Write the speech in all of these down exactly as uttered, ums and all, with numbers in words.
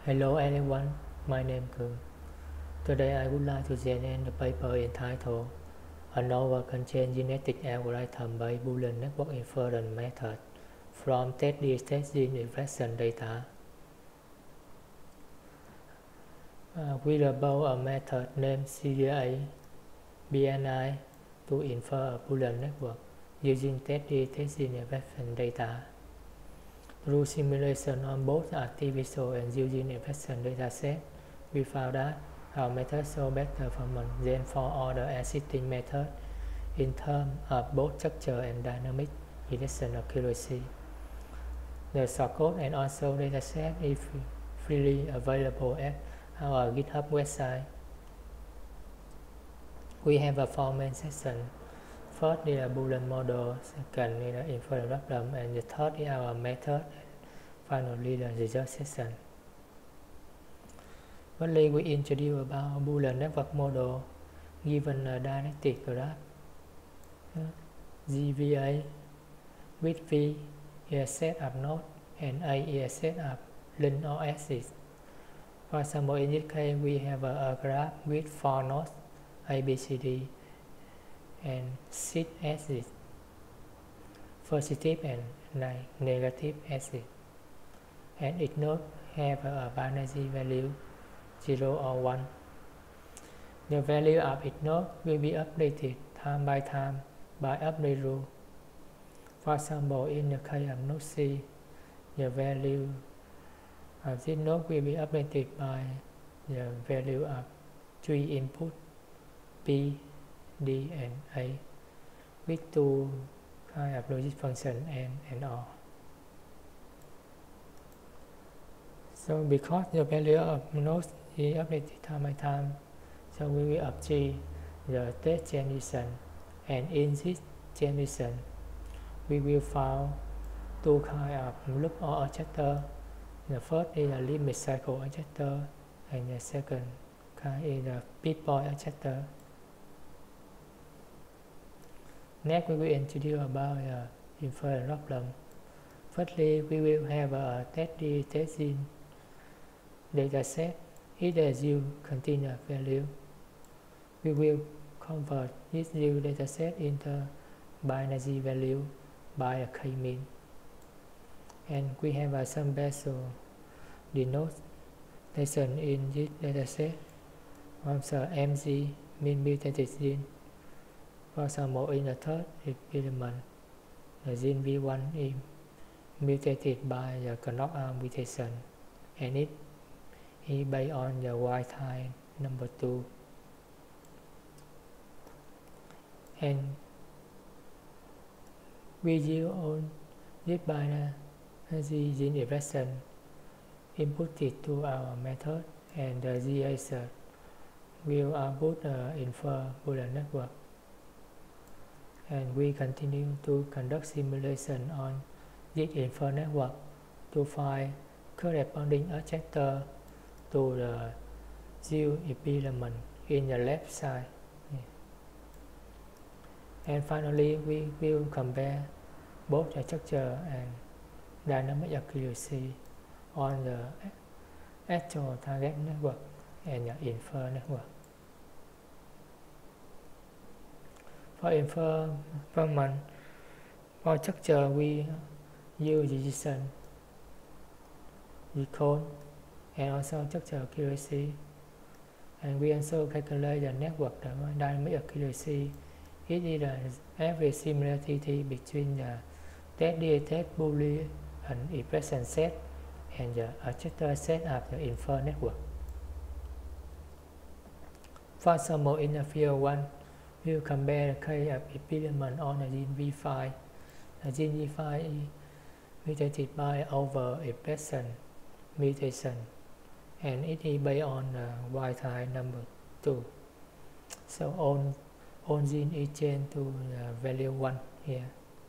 Hello everyone, my name is Kung. Today I would like to present the paper entitled A Novel Constraint Genetic Algorithm by Boolean Network Inference Method from Test-D-Test Gene Expression Data. Uh, we develop a method named C G A B N I to infer a Boolean network using Test-D-Test Gene Expression Data. Through simulation on both artificial and gene expression dataset, we found that our method shows better performance than for other existing methods in terms of both structure and dynamic prediction accuracy. The source code and also dataset is freely available at our GitHub website. We have a four main sections. First is a Boolean model, second is the inference problem, and the third is our method, and finally the result section. Firstly, we introduce about Boolean network model given a dielectric graph G V A with V is a set of nodes and A is a set of length or axis. For example, in this case, we have a, a graph with four nodes A, B, C, D and six axes, positive and negative axis, and each node have a binary value zero or one. The value of each node will be updated time by time by update rule. For example, in the case of node C, the value of this node will be updated by the value of three inputs P, D and A with two kind of logic function N and R. So because the value of nodes is updated time by time, so we will obtain the test generation, and in this generation we will find two kinds of loop or adjuster. The first is a limit cycle adjuster and the second kind is a pinpoint adjuster. Next, we will introduce about the inference problem. Firstly, we will have a Test-D-Test Gene dataset. Each zero contains a value. We will convert this zero dataset into binary value by a k-mean. And we have uh, some special denotation in this dataset. From the M G mean mutated gene. For example, in the third experiment, the gene V one is mutated by the knockout mutation, and it is based on the wild type number two. And we use on this binary gene expression inputted to our method, and the G A search will output the infer Boolean network. And we continue to conduct simulation on this infer network to find corresponding adjuster to the zero experiment in the left side. And finally, we will compare both the structure and dynamic accuracy on the actual target network and the infer network. For infer performance, for structure we use decision, decode, and also structure accuracy. And we also calculate the network the dynamic accuracy. It is the average similarity between the Test-D-Test Boolean expression set and the adjuster set of the infer network. For example, in the field one, we will compare the case of experiment on the gene V five. The gene V five is mutated by overexpression mutation, and it is based on the wild type number two. So all, all gene is changed to the value one here.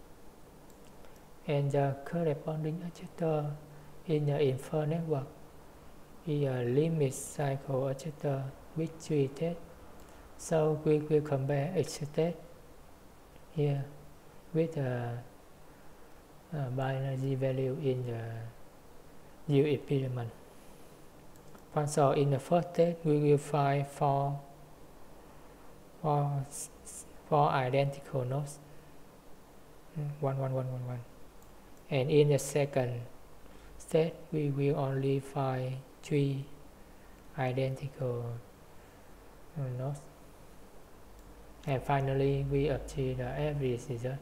And the corresponding adjuster in the infer network is a limit cycle adjuster with three tests. So we will compare each test here with a, a binary value in the new experiment. So in the first state, we will find four, four, four identical nodes, one, one, one, one, one. And in the second state, we will only find three identical nodes. And finally, we achieve the average result.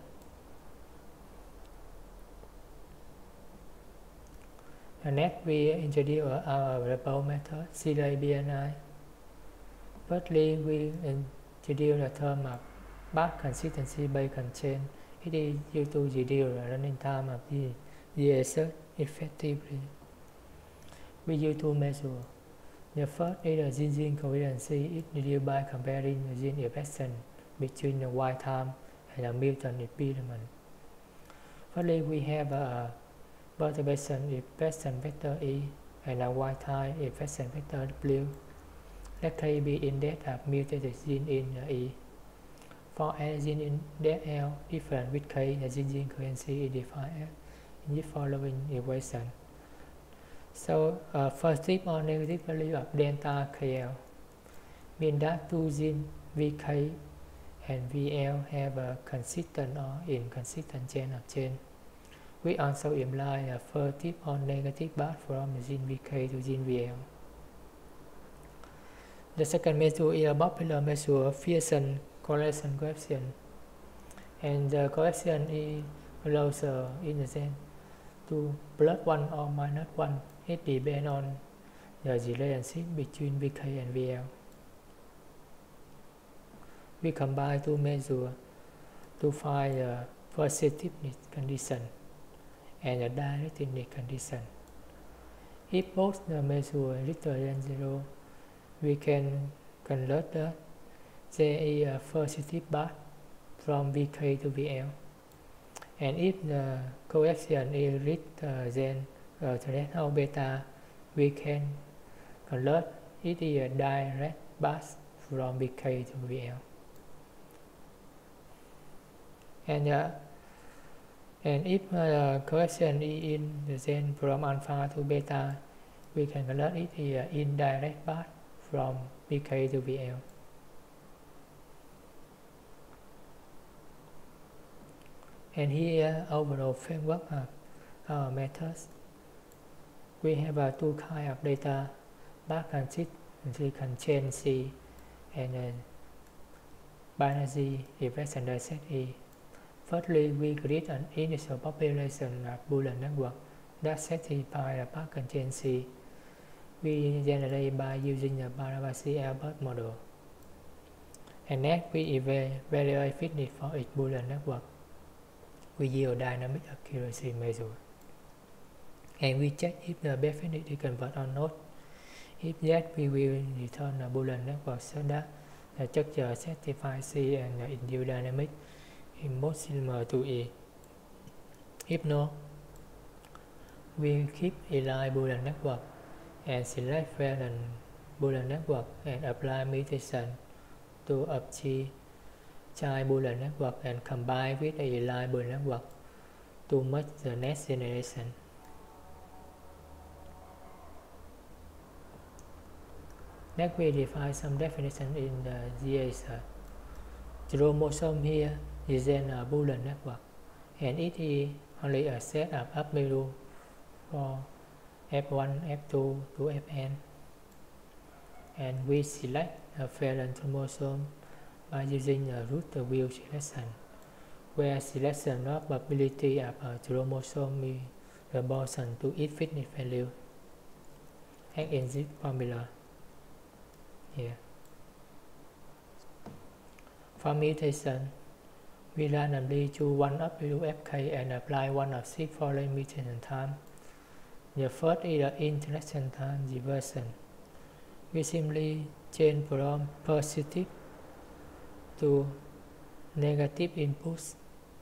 And next, we introduce our available method, Series B N I. Firstly, we introduce the term of path consistency based constraint. It is used to reduce the running time of the D S search effectively. We use two measures. The first is the gene coherency. It reduced by comparing the gene expression between the wild type and the mutant experiment. Firstly, we have a perturbation expression vector E and a wild type expression vector W. Let K be index of mutated gene in the E. For any gene index L different with K, the gene coherency is defined as in the following equation. So, uh, positive or negative value of delta K L means that two genes V K and V L have a consistent or inconsistent chain of chain. We also imply a positive or negative path from the gene V K to gene V L. The second measure is a popular measure of Pearson correlation coefficient, and the coefficient is closer in the sense to plus one or minus one. It depends on the relationship between V K and V L. We combine two measures to find the positiveness condition and the directness condition. If both the measures are greater than zero, we can convert the there is a positive path from V K to V L. And if the coefficient is greater than the threshold beta, we can convert it is a direct path from V K to V L. And, uh, and if uh, the coefficient is in the zone from alpha to beta, we can convert it is an indirect path from V K to V L. And here overall framework of our methods. We have uh, two kinds of data, path consistency constraint C and uh, binary expression set E. Firstly, we create an initial population of Boolean network that satisfy the path constraint C. We generate by using the Barabasi-Albert model. And next, we evaluate fitness for each Boolean network. We use dynamic accuracy measure. And we check if the best fit is converged or not. If yes, we will return a Boolean network so that the structure satisfies C and the induced dynamic is most similar to E. If no, we keep align Boolean network and select variant Boolean network and apply mutation to achieve child Boolean network and combine with the align Boolean network to make the next generation. Next, we define some definition in the G A search. Chromosome here is then a Boolean network, and it is only a set of upmiddle for F one, F two to F n. And we select a variant chromosome by using a root wheel selection, where selection of probability of a chromosome is proportional to its fitness value, as in this formula here. For mutation, we randomly choose one upmiddle F K and apply one of six following mutation time. The first is the interaction time reversion. We simply change from positive to negative inputs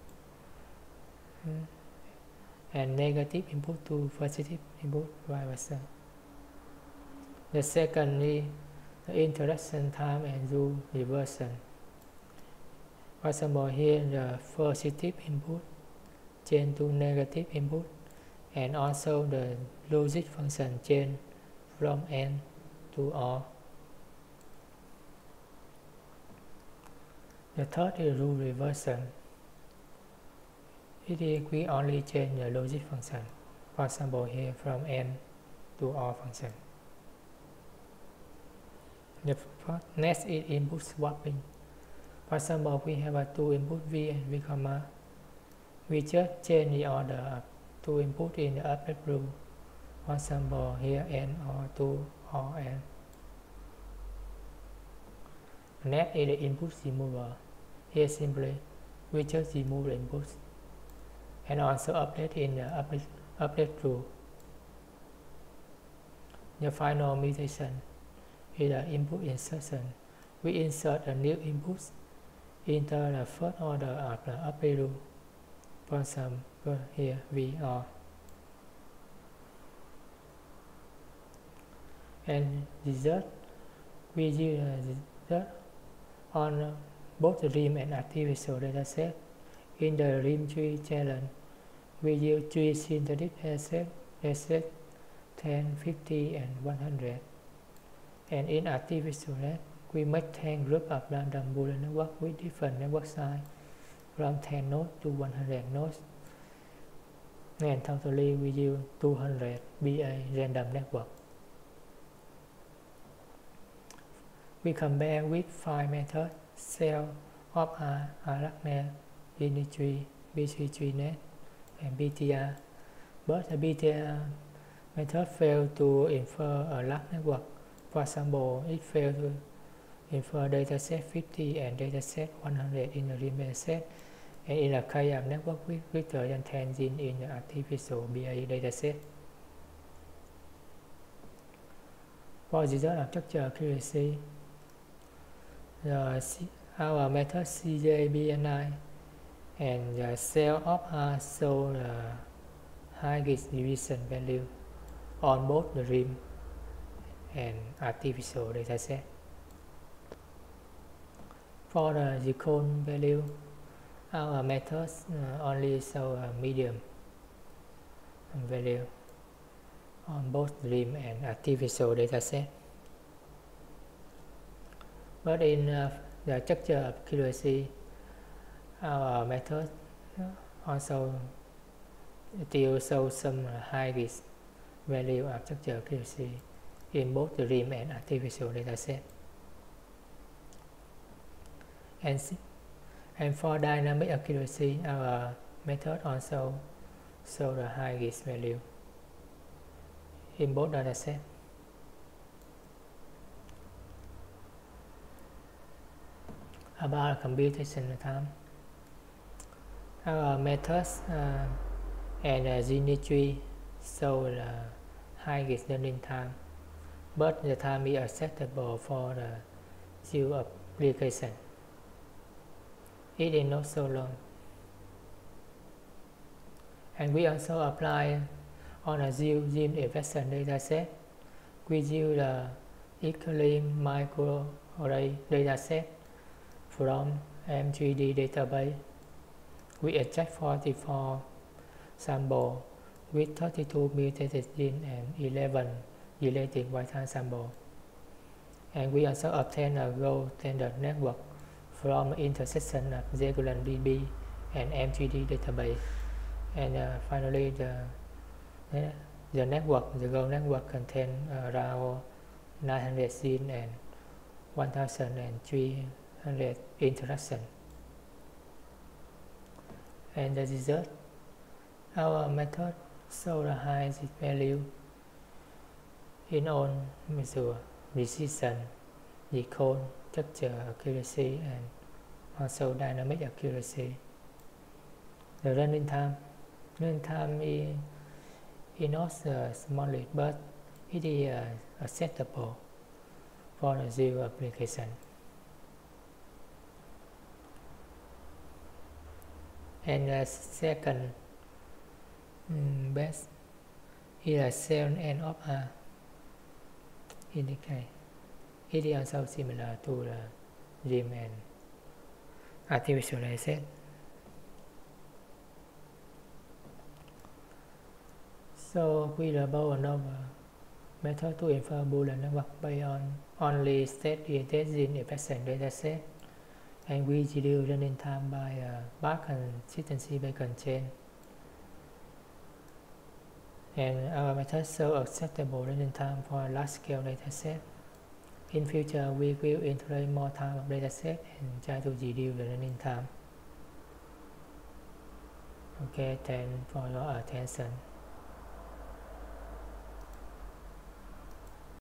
and negative input to positive input, vice versa. The second is the interaction time and rule reversion. For example, here the positive input change to negative input, and also the logic function change from n to all. The third is rule reversion. It is we only change the logic function. For example, here from n to all function. The next is input swapping. For example, we have a two input v and v comma. We just change the order of two input in the upright rule. For example, here n or two or n. Next is the input removal. Here simply we just remove the inputs and also update in the update, update rule. The final mutation is the input insertion. We insert a new input into the first order of the update rule. For example, here V R. And result, we use the result on both the rim and artificial dataset. In the rim tree challenge, we use three synthetic dataset, dataset ten, fifty, and one hundred. And in artificial net, we make ten groups of random Boolean network with different network size from ten nodes to one hundred nodes. And totally we use two hundred B A random network. We compare with five methods: cell, of R, ArcNet, Unitree, B three tree net, and B T R. But the B T R method failed to infer a large network. For example, it failed to infer dataset fifty and dataset one hundred in the rim dataset, and in a case of network with greater than ten genes in the artificial B A dataset. For result of structure accuracy, the our method C J B N I and the cell of R show the highest division value on both the rim and artificial dataset. For the Zircon value, our methods uh, only show a medium value on both rim and artificial dataset. But in uh, the structure accuracy, our method also still show some highest value of structure accuracy in both the rim and artificial dataset. And, and for dynamic accuracy, our method also show the highest value in both datasets. About computation time, our methods uh, and uh, Unitree show the highest learning time, but the time is acceptable for the few application. It is not so long. And we also apply on a zero gene infection dataset. We use the Eclaim microarray dataset from M three D database. We extract forty-four samples with thirty-two mutated genes and eleven related wild-type samples. And we also obtain a gold standard network from intersection of Zagulon D B and M three D database. And uh, finally, the, uh, the network, the gold network contains around nine hundred genes and one thousand three hundred interactions. And the result, our method show the highest value in all measures: precision, decode, structure accuracy, and also dynamic accuracy. The running time, running time is, is not uh, smallest, but it is uh, acceptable for the zero application. And the second um, best is a cell end of R indicate. It is also similar to the rim and artificial dataset. So queryable ANOVA method to infer Boolean network based on only state-oriented gene-expression dataset, and we reduce running time by a path consistency by constraint. And our method shows acceptable running time for large-scale dataset. In future, we will integrate more type of dataset and try to reduce the running time. Okay, thanks for your attention.